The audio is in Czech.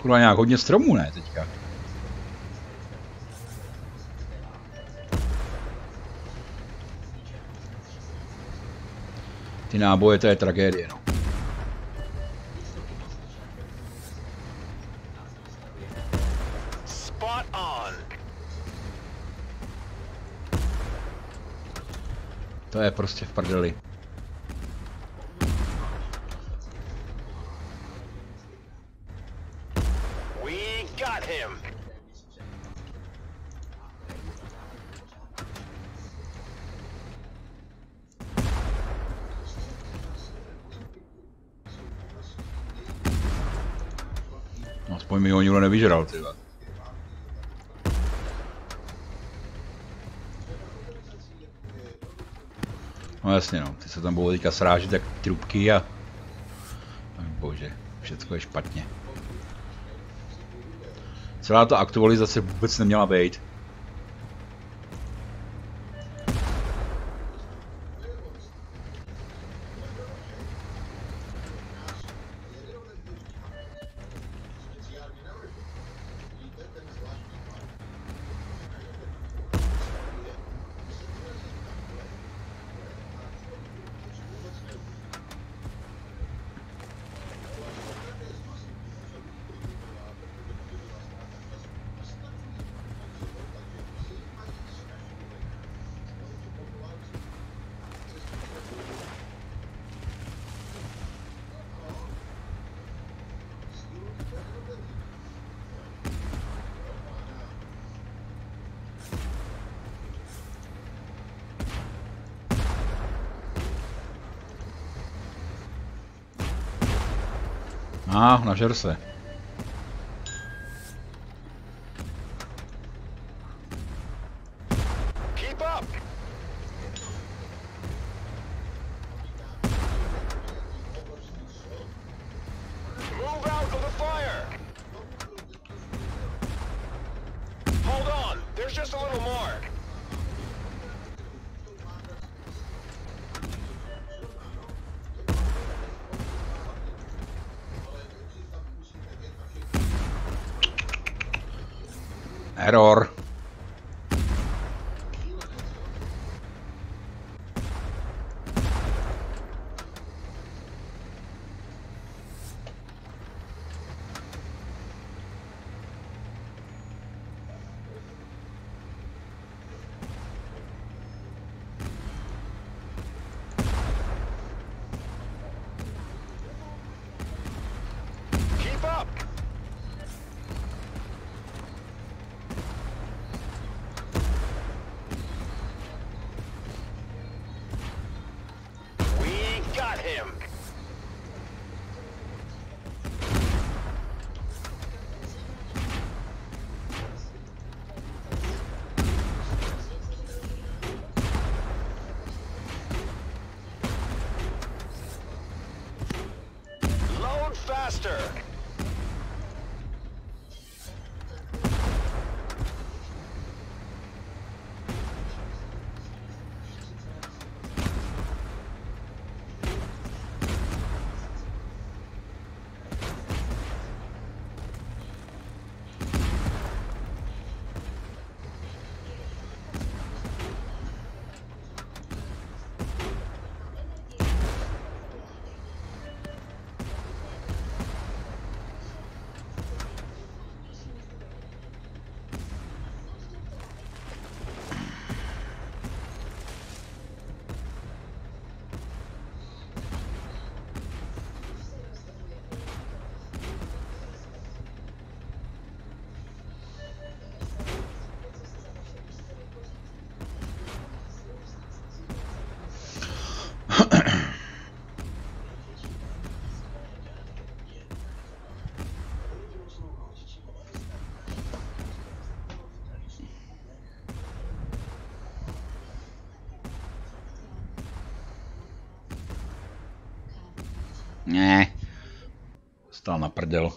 kurva nějak hodně stromů, ne, teďka. Ty náboje, to je tragédie, no. To je prostě v prdeli. Aspoň mi ho nikdo nevyžral, tyhle. No jasně no, ty se tam budou teďka srážet jak trubky a... Bože, všecko je špatně. Celá ta aktualizace vůbec neměla být. Nažer se. Error. Ne. Stál na prdel.